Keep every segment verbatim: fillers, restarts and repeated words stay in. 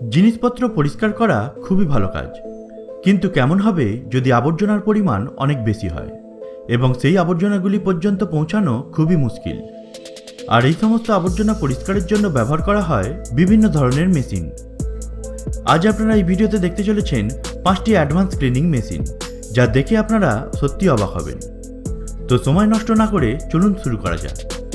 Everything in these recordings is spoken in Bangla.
জিনিসপত্র পরিষ্কার করা খুবই ভালো কাজ, কিন্তু কেমন হবে যদি আবর্জনার পরিমাণ অনেক বেশি হয় এবং সেই আবর্জনাগুলি পর্যন্ত পৌঁছানো খুবই মুশকিল। আর এই সমস্ত আবর্জনা পরিষ্কারের জন্য ব্যবহার করা হয় বিভিন্ন ধরনের মেশিন। আজ আপনারা এই ভিডিওতে দেখতে চলেছেন পাঁচটি অ্যাডভান্স ক্লিনিং মেশিন, যা দেখে আপনারা সত্যি অবাক হবেন। তো সময় নষ্ট না করে চলুন শুরু করা যাক।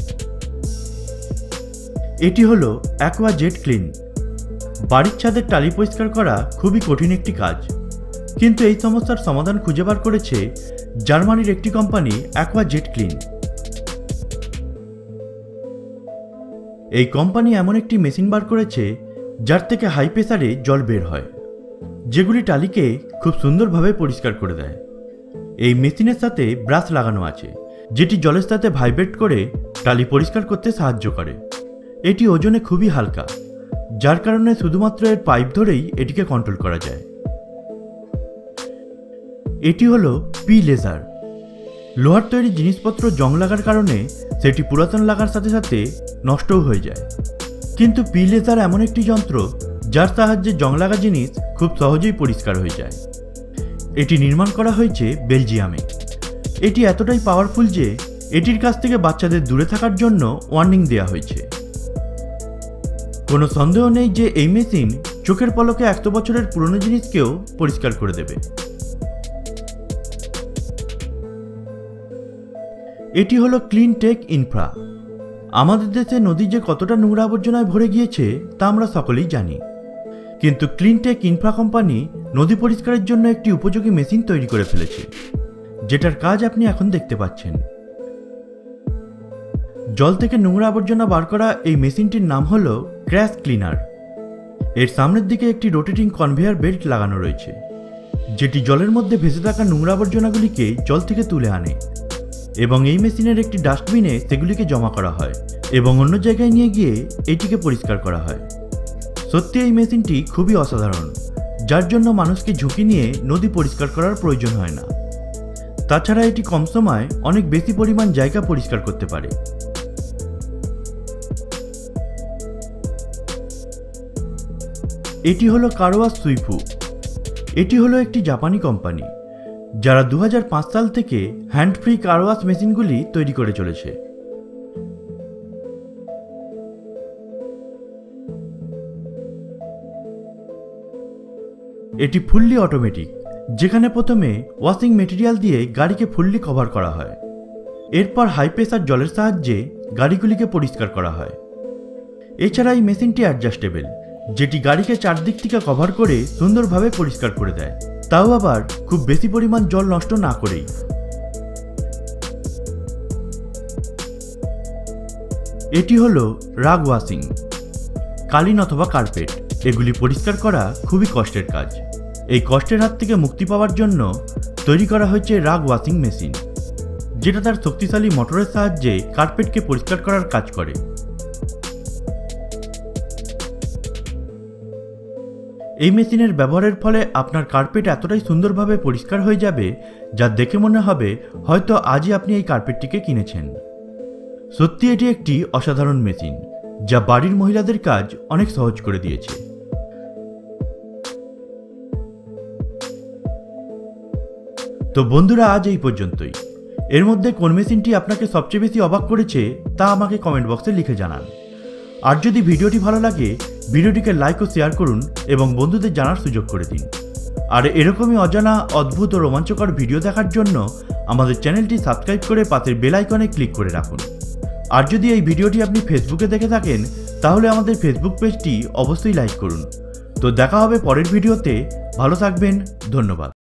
এটি হলো অ্যাকোয়া জেট ক্লিন। বাড়ির ছাদের টালি পরিষ্কার করা খুবই কঠিন একটি কাজ, কিন্তু এই সমস্যার সমাধান খুঁজে বার করেছে জার্মানির একটি কোম্পানি অ্যাকোয়া জেট ক্লিন। এই কোম্পানি এমন একটি মেশিন বার করেছে যার থেকে হাই প্রেসারে জল বের হয়, যেগুলি টালিকে খুব সুন্দরভাবে পরিষ্কার করে দেয়। এই মেশিনের সাথে ব্রাশ লাগানো আছে, যেটি জলের সাথে ভাইব্রেট করে টালি পরিষ্কার করতে সাহায্য করে। এটি ওজনে খুবই হালকা, যার কারণে শুধুমাত্র এর পাইপ ধরেই এটিকে কন্ট্রোল করা যায়। এটি হলো পি লেজার। লোহার তৈরি জিনিসপত্র জং লাগার কারণে সেটি পুরাতন লাগার সাথে সাথে নষ্টও হয়ে যায়, কিন্তু পি লেজার এমন একটি যন্ত্র যার সাহায্যে জং লাগা জিনিস খুব সহজেই পরিষ্কার হয়ে যায়। এটি নির্মাণ করা হয়েছে বেলজিয়ামে। এটি এতটাই পাওয়ারফুল যে এটির কাছ থেকে বাচ্চাদের দূরে থাকার জন্য ওয়ার্নিং দেওয়া হয়েছে। কোনো সন্দেহ নেই যে এই মেশিন চোখের পলকে একশো বছরের পুরনো জিনিসকেও পরিষ্কার করে দেবে। এটি হলো ক্লিন টেক ইনফ্রা। আমাদের দেশে নদী যে কতটা নোংরা আবর্জনায় ভরে গিয়েছে তা আমরা সকলেই জানি, কিন্তু ক্লিন টেক ইনফ্রা কোম্পানি নদী পরিষ্কারের জন্য একটি উপযোগী মেশিন তৈরি করে ফেলেছে, যেটার কাজ আপনি এখন দেখতে পাচ্ছেন। জল থেকে নোংরা আবর্জনা বার করা এই মেশিনটির নাম হলো ক্র্যাশ ক্লিনার। এর সামনের দিকে একটি রোটেটিং কনভেয়ার বেল্ট লাগানো রয়েছে, যেটি জলের মধ্যে ভেসে থাকা নোংরা আবর্জনাগুলিকে জল থেকে তুলে আনে এবং এই মেশিনের একটি ডাস্টবিনে সেগুলিকে জমা করা হয় এবং অন্য জায়গায় নিয়ে গিয়ে এটিকে পরিষ্কার করা হয়। সত্যি এই মেশিনটি খুবই অসাধারণ, যার জন্য মানুষকে ঝুঁকি নিয়ে নদী পরিষ্কার করার প্রয়োজন হয় না। তাছাড়া এটি কম সময়ে অনেক বেশি পরিমাণ জায়গা পরিষ্কার করতে পারে। এটি হলো কারওয়াশ সুইফু। এটি হলো একটি জাপানি কোম্পানি, যারা দু হাজার পাঁচ সাল থেকে হ্যান্ড ফ্রি কারওয়াশ মেশিনগুলি তৈরি করে চলেছে। এটি ফুললি অটোমেটিক, যেখানে প্রথমে ওয়াশিং মেটেরিয়াল দিয়ে গাড়িকে ফুললি কভার করা হয়, এরপর হাই প্রেসার জলের সাহায্যে গাড়িগুলিকে পরিষ্কার করা হয়। এছাড়া এই মেশিনটি অ্যাডজাস্টেবল, যেটি গাড়িকে চারদিক থেকে কভার করে সুন্দরভাবে পরিষ্কার করে দেয়, তাও আবার খুব বেশি পরিমাণ জল নষ্ট না করেই। এটি হলো রাগ ওয়াশিং। কালিন অথবা কার্পেট এগুলি পরিষ্কার করা খুবই কষ্টের কাজ। এই কষ্টের হাত থেকে মুক্তি পাওয়ার জন্য তৈরি করা হয়েছে রাগ ওয়াশিং মেশিন, যেটা তার শক্তিশালী মোটরের সাহায্যে কার্পেটকে পরিষ্কার করার কাজ করে। এই মেশিনের ব্যবহারের ফলে আপনার কার্পেট এতটাই সুন্দরভাবে পরিষ্কার হয়ে যাবে যা দেখে মনে হবে হয়তো আজই আপনি এই কার্পেটটিকে কিনেছেন। সত্যি এটি একটি অসাধারণ মেশিন, যা বাড়ির মহিলাদের কাজ অনেক সহজ করে দিয়েছে। তো বন্ধুরা, আজ এই পর্যন্তই। এর মধ্যে কোন মেশিনটি আপনাকে সবচেয়ে বেশি অবাক করেছে তা আমাকে কমেন্ট বক্সে লিখে জানান। আর যদি ভিডিওটি ভালো লাগে, ভিডিওটিকে লাইক ও শেয়ার করুন এবং বন্ধুদের জানার সুযোগ করে দিন। আর এরকমই অজানা, অদ্ভুত ও রোমাঞ্চকর ভিডিও দেখার জন্য আমাদের চ্যানেলটি সাবস্ক্রাইব করে পাশের বেল আইকনে ক্লিক করে রাখুন। আর যদি এই ভিডিওটি আপনি ফেসবুকে দেখে থাকেন, তাহলে আমাদের ফেসবুক পেজটি অবশ্যই লাইক করুন। তো দেখা হবে পরের ভিডিওতে। ভালো থাকবেন। ধন্যবাদ।